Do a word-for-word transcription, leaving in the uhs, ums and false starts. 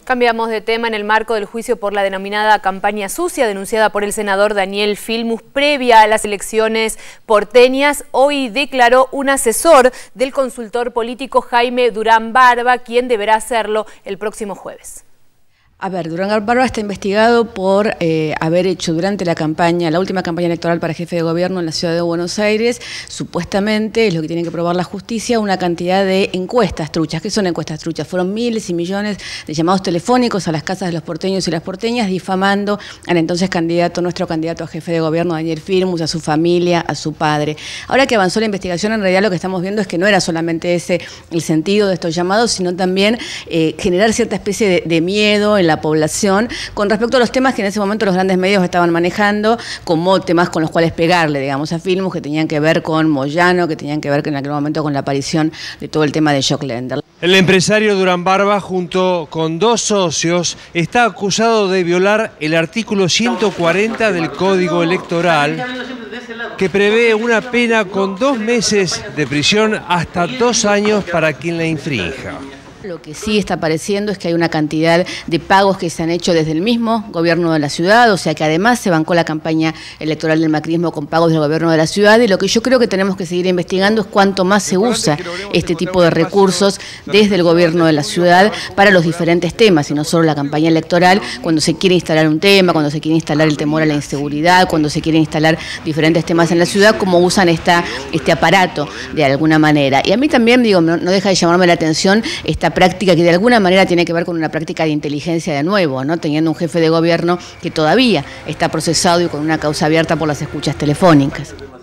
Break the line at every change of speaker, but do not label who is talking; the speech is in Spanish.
Cambiamos de tema. En el marco del juicio por la denominada campaña sucia denunciada por el senador Daniel Filmus previa a las elecciones porteñas, hoy declaró un asesor del consultor político Jaime Durán Barba, quien deberá hacerlo el próximo jueves.
A ver, Durán Barba está investigado por eh, haber hecho durante la campaña, la última campaña electoral para jefe de gobierno en la ciudad de Buenos Aires, supuestamente, es lo que tiene que probar la justicia, una cantidad de encuestas truchas. ¿Qué son encuestas truchas? Fueron miles y millones de llamados telefónicos a las casas de los porteños y las porteñas, difamando al entonces candidato, nuestro candidato a jefe de gobierno, Daniel Filmus, a su familia, a su padre. Ahora que avanzó la investigación, en realidad lo que estamos viendo es que no era solamente ese el sentido de estos llamados, sino también eh, generar cierta especie de, de miedo en la población con respecto a los temas que en ese momento los grandes medios estaban manejando como temas con los cuales pegarle, digamos, a Filmus, que tenían que ver con Moyano, que tenían que ver en aquel momento con la aparición de todo el tema de Jock Lender.
El empresario Durán Barba, junto con dos socios, está acusado de violar el artículo ciento cuarenta del Código Electoral, que prevé una pena con dos meses de prisión hasta dos años para quien la infrinja.
Lo que sí está apareciendo es que hay una cantidad de pagos que se han hecho desde el mismo gobierno de la ciudad, o sea que además se bancó la campaña electoral del macrismo con pagos del gobierno de la ciudad, y lo que yo creo que tenemos que seguir investigando es cuánto más se usa este tipo de recursos desde el gobierno de la ciudad para los diferentes temas, y no solo la campaña electoral, cuando se quiere instalar un tema, cuando se quiere instalar el temor a la inseguridad, cuando se quiere instalar diferentes temas en la ciudad, cómo usan esta, este aparato de alguna manera. Y a mí también, digo, no, no deja de llamarme la atención esta práctica que de alguna manera tiene que ver con una práctica de inteligencia de nuevo, ¿no? Teniendo un jefe de gobierno que todavía está procesado y con una causa abierta por las escuchas telefónicas.